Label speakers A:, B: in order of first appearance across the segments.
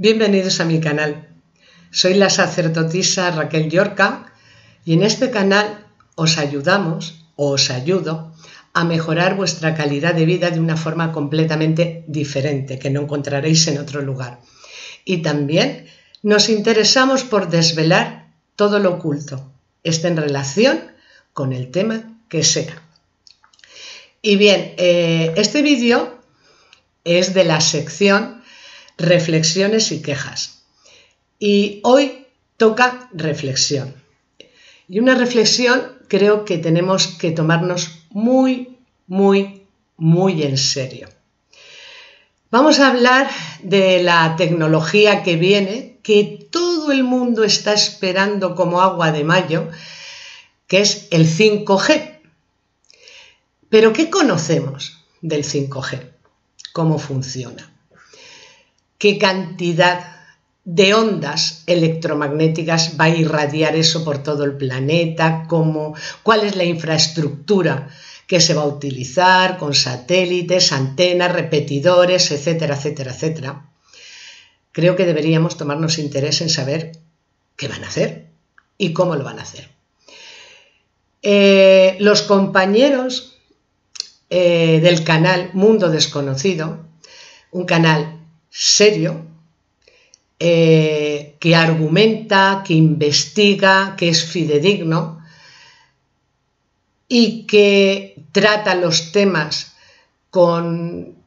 A: Bienvenidos a mi canal. Soy la sacerdotisa Raquel Llorca y en este canal os ayudo a mejorar vuestra calidad de vida de una forma completamente diferente que no encontraréis en otro lugar. Y también nos interesamos por desvelar todo lo oculto, esté en relación con el tema que sea. Y bien, este vídeo es de la sección Reflexiones y quejas. Y hoy toca reflexión. Y una reflexión creo que tenemos que tomarnos muy en serio. Vamos a hablar de la tecnología que viene, que todo el mundo está esperando como agua de mayo, que es el 5G. ¿Pero qué conocemos del 5G? ¿Cómo funciona? ¿Qué cantidad de ondas electromagnéticas va a irradiar eso por todo el planeta? ¿Cuál es la infraestructura que se va a utilizar con satélites, antenas, repetidores, etcétera, etcétera, etcétera? Creo que deberíamos tomarnos interés en saber qué van a hacer y cómo lo van a hacer. Los compañeros del canal Mundo Desconocido, un canal serio, que argumenta, que investiga, que es fidedigno y que trata los temas con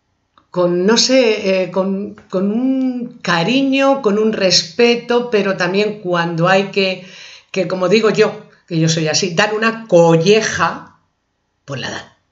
A: un cariño, con un respeto, pero también cuando hay que como digo yo, que yo soy así, dar una colleja, pues la dan.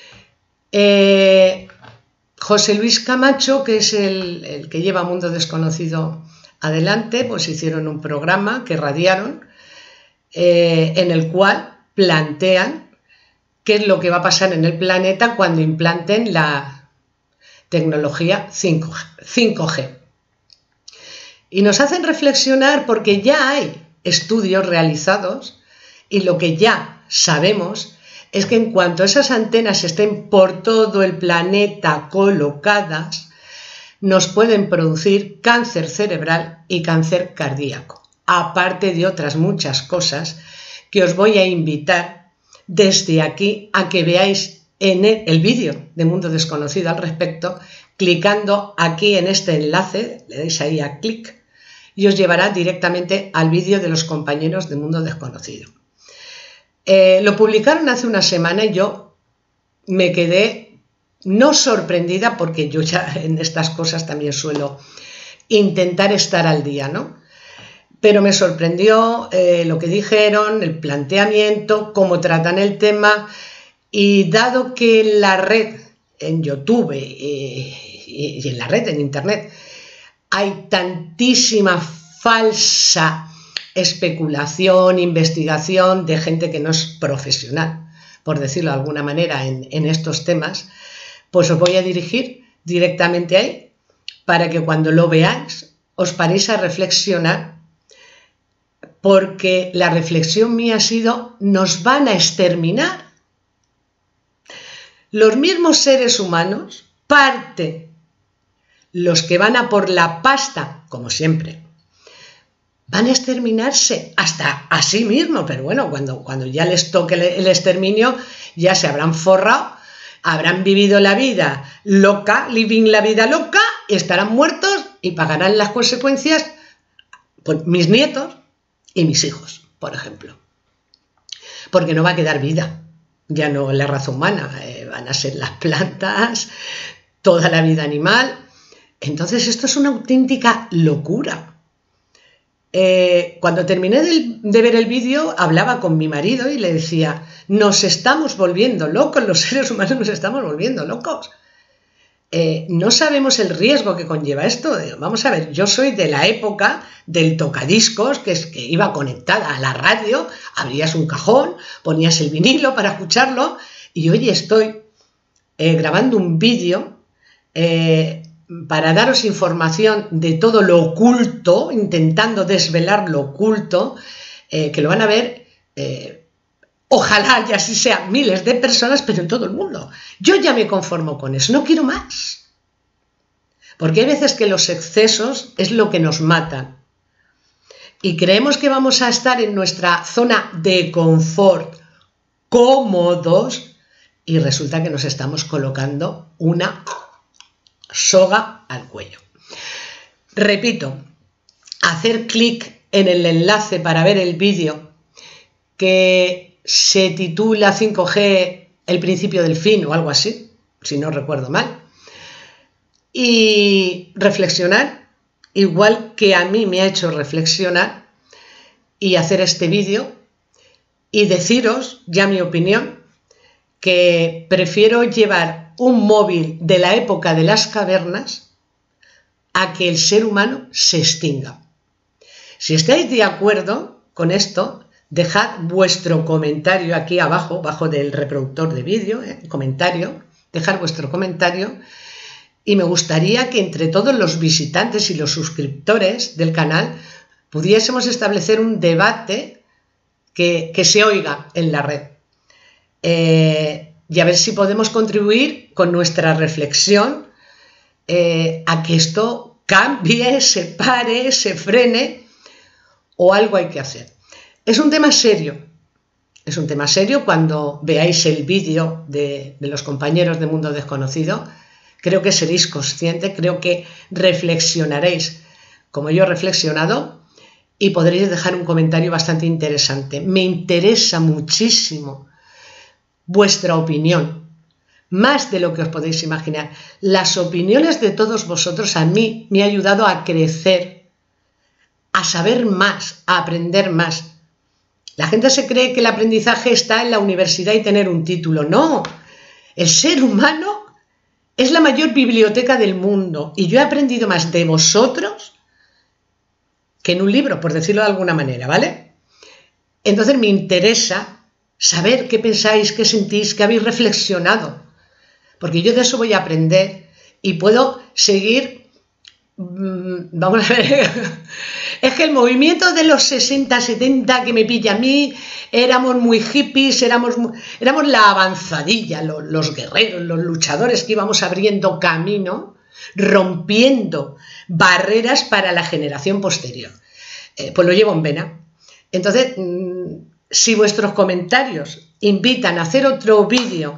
A: José Luis Camacho, que es el que lleva Mundo Desconocido adelante, pues hicieron un programa que radiaron en el cual plantean qué es lo que va a pasar en el planeta cuando implanten la tecnología 5G. Y nos hacen reflexionar porque ya hay estudios realizados y lo que ya sabemos es que en cuanto esas antenas estén por todo el planeta colocadas, nos pueden producir cáncer cerebral y cáncer cardíaco, aparte de otras muchas cosas que os voy a invitar desde aquí a que veáis en el vídeo de Mundo Desconocido al respecto, clicando aquí en este enlace, le dais ahí a clic y os llevará directamente al vídeo de los compañeros de Mundo Desconocido. Lo publicaron hace una semana y yo me quedé no sorprendida, porque yo ya en estas cosas también suelo intentar estar al día, ¿no? Pero me sorprendió lo que dijeron, el planteamiento, cómo tratan el tema, y dado que en la red, en YouTube y en la red, en Internet, hay tantísima falsa especulación, investigación de gente que no es profesional, por decirlo de alguna manera, en estos temas, pues os voy a dirigir directamente ahí para que cuando lo veáis os paréis a reflexionar, porque la reflexión mía ha sido: nos van a exterminar. Los mismos seres humanos, parte los que van a por la pasta, como siempre, van a exterminarse hasta a sí mismos, pero bueno, cuando ya les toque el exterminio, ya se habrán forrado, habrán vivido la vida loca, living la vida loca, y estarán muertos y pagarán las consecuencias, pues, mis nietos y mis hijos, por ejemplo. Porque no va a quedar vida, ya no la raza humana, van a ser las plantas, toda la vida animal. Entonces esto es una auténtica locura. Cuando terminé de ver el vídeo, hablaba con mi marido y le decía: nos estamos volviendo locos, los seres humanos nos estamos volviendo locos. No sabemos el riesgo que conlleva esto. Vamos a ver, yo soy de la época del tocadiscos, que iba conectada a la radio, abrías un cajón, ponías el vinilo para escucharlo, y hoy estoy grabando un vídeo para daros información de todo lo oculto, intentando desvelar lo oculto, que lo van a ver, ojalá ya así sea, miles de personas, pero en todo el mundo. Yo ya me conformo con eso, no quiero más. Porque hay veces que los excesos es lo que nos matan. Y creemos que vamos a estar en nuestra zona de confort cómodos y resulta que nos estamos colocando una soga al cuello. Repito, hacer clic en el enlace para ver el vídeo que se titula 5G, el principio del fin o algo así, si no recuerdo mal, y reflexionar, igual que a mí me ha hecho reflexionar, y hacer este vídeo y deciros ya mi opinión, que prefiero llevar un móvil de la época de las cavernas a que el ser humano se extinga. Si estáis de acuerdo con esto, dejad vuestro comentario aquí abajo, bajo del reproductor de vídeo, dejad vuestro comentario, y me gustaría que entre todos los visitantes y los suscriptores del canal pudiésemos establecer un debate que se oiga en la red. Y a ver si podemos contribuir con nuestra reflexión a que esto cambie, se pare, se frene o algo hay que hacer. Es un tema serio. Es un tema serio. Cuando veáis el vídeo de los compañeros de Mundo Desconocido, creo que seréis conscientes, creo que reflexionaréis como yo he reflexionado y podréis dejar un comentario bastante interesante. Me interesa muchísimo vuestra opinión, más de lo que os podéis imaginar. Las opiniones de todos vosotros a mí me ha ayudado a crecer, a saber más, a aprender más. La gente se cree que el aprendizaje está en la universidad y tener un título. No, el ser humano es la mayor biblioteca del mundo y yo he aprendido más de vosotros que en un libro, por decirlo de alguna manera, ¿vale? Entonces me interesa saber qué pensáis, qué sentís, qué habéis reflexionado, porque yo de eso voy a aprender y puedo seguir. Vamos a ver, es que el movimiento de los 60, 70 que me pilla a mí, éramos muy hippies, éramos la avanzadilla, los guerreros, los luchadores que íbamos abriendo camino, rompiendo barreras para la generación posterior. Pues lo llevo en vena. Entonces, si vuestros comentarios invitan a hacer otro vídeo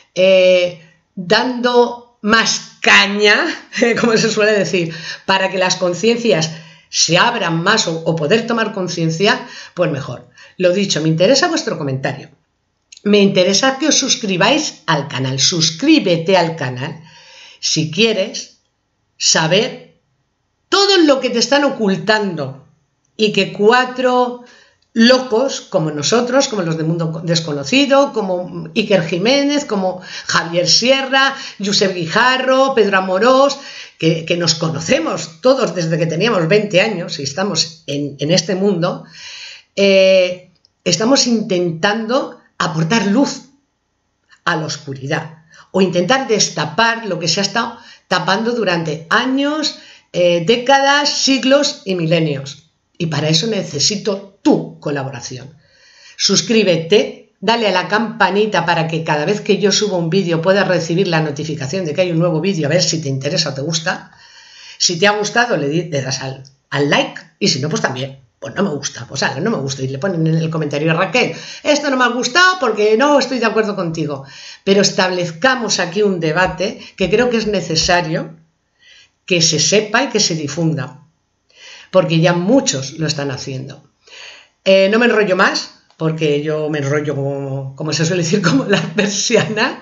A: dando más caña, como se suele decir, para que las conciencias se abran más o poder tomar conciencia, pues mejor. Lo dicho, me interesa vuestro comentario. Me interesa que os suscribáis al canal. Suscríbete al canal si quieres saber todo lo que te están ocultando y que 4 locos como nosotros, como los de Mundo Desconocido, como Iker Jiménez, como Javier Sierra, Josep Guijarro, Pedro Amorós, que nos conocemos todos desde que teníamos 20 años y estamos en este mundo, estamos intentando aportar luz a la oscuridad o intentar destapar lo que se ha estado tapando durante años, décadas, siglos y milenios. Y para eso necesito tu colaboración. Suscríbete, dale a la campanita para que cada vez que yo suba un vídeo puedas recibir la notificación de que hay un nuevo vídeo, a ver si te interesa o te gusta. Si te ha gustado, le das al like, y si no, pues también. Pues no me gusta, pues no me gusta. Y le ponen en el comentario, Raquel, esto no me ha gustado porque no estoy de acuerdo contigo. Pero establezcamos aquí un debate que creo que es necesario que se sepa y que se difunda, porque ya muchos lo están haciendo. No me enrollo más, porque yo me enrollo como se suele decir, como la persiana.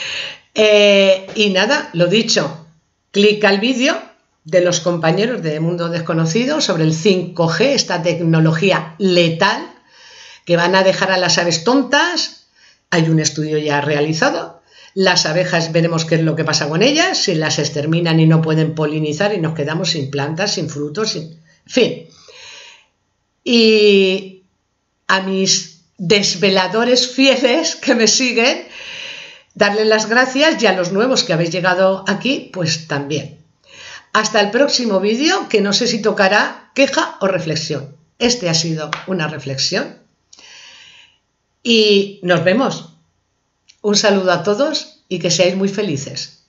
A: Y nada, lo dicho, clic al vídeo de los compañeros de Mundo Desconocido sobre el 5G, esta tecnología letal que van a dejar a las aves tontas. Hay un estudio ya realizado. Las abejas, veremos qué es lo que pasa con ellas, si las exterminan y no pueden polinizar y nos quedamos sin plantas, sin frutos, sin... En fin. Y a mis desveladores fieles que me siguen, darles las gracias, y a los nuevos que habéis llegado aquí, pues también. Hasta el próximo vídeo, que no sé si tocará queja o reflexión. Este ha sido una reflexión. Y nos vemos. Un saludo a todos y que seáis muy felices.